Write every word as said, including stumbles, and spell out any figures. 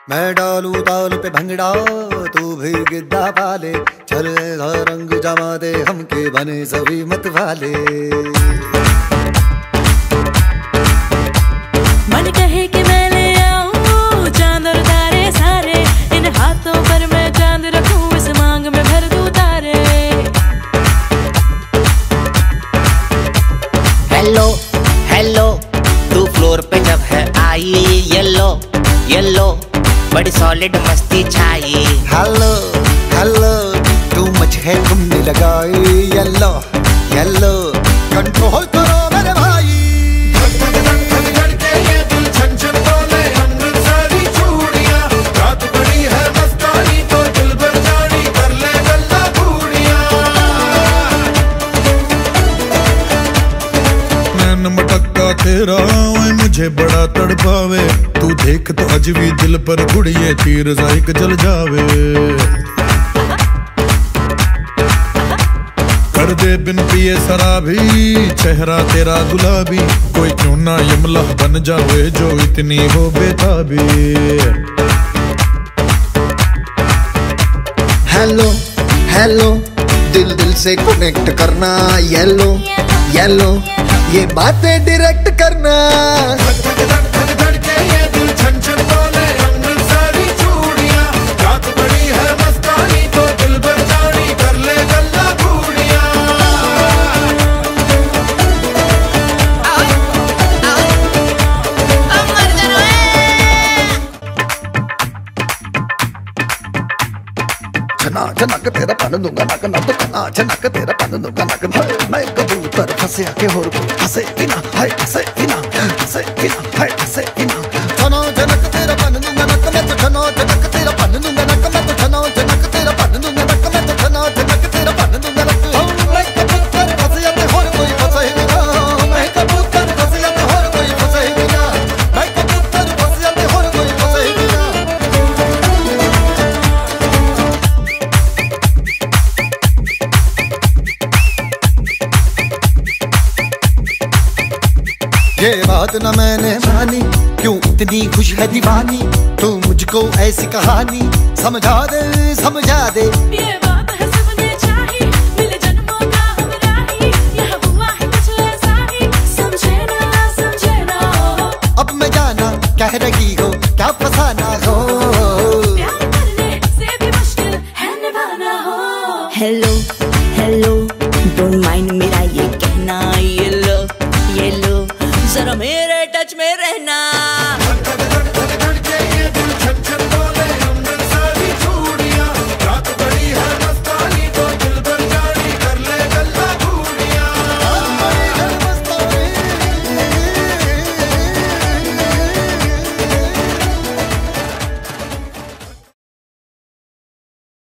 मैं डालू ताल पे भंगड़ा तू भी गिद्दा पाले, चलेगा रंग जमा दे हमके बने सभी मत वाले। मन कहे कि मैं ले आऊं चांद और तारे सारे, इन हाथों पर मैं चांद रखूं, इस मांग में भर दूं तारे। हेलो हेलो तू फ्लोर पे जब है आई, येलो येलो बड़ी सॉलिड मस्ती छाई। हेलो हेलो तू मुझे है तुमने लगाई, येलो येलो कंट्रोल करो मेरे भाई। मटक्का तेरा ओए मुझे बड़ा तड़पावे, तू देख तो अज भी दिल पर गुड़िए तीर जाइक जल जावे। कर दे बिन पिए शराबी चेहरा तेरा गुलाबी, कोई क्यों ना यमला बन जावे जो इतनी हो बेताबी। हेलो हेलो दिल दिल से कनेक्ट करना, येलो येलो ये बातें डायरेक्ट करना। छना छनक तेरा पन दूंगा नक नक, छना छनक तेरा पन दूंगा नक। मैं कबूतर फंसे आके होर फंसे बिना, हाय फंसे बिना फंसे बिना, हाय फंसे बिना। छना छनक तेरा पन दूंगा नक, मैं तो छना छनक तेरा पन दूंगा नक, मैं तो छना छनक तेरा पन दूंगा नक, मैं तो छना छनक तेरा पन दूंगा नक। मैं कबूतर फंसे आके होर कोई फंसे बिना, मैं कबूतर फंसे आके होर कोई फंसे बिना, मैं कबूतर फंसे आके होर कोई फंसे बिना। ये बात न मैंने मानी, क्यों इतनी खुश है दीवानी, तू मुझको ऐसी कहानी समझा दे समझा दे। ये बात है सबने चाही, मिले जन्मों का हमरा ही, यह हुआ है कुछ ऐसा ही, समझे ना समझे ना। अब मैं जाना कह रही हो क्या फसाना हो, प्यार करने से भी मुश्किल है निभाना हो। हेलो हेलो डोंट माइंड मेरा ये कहना, ये लो ये लो जरा मेरे टच में रहना।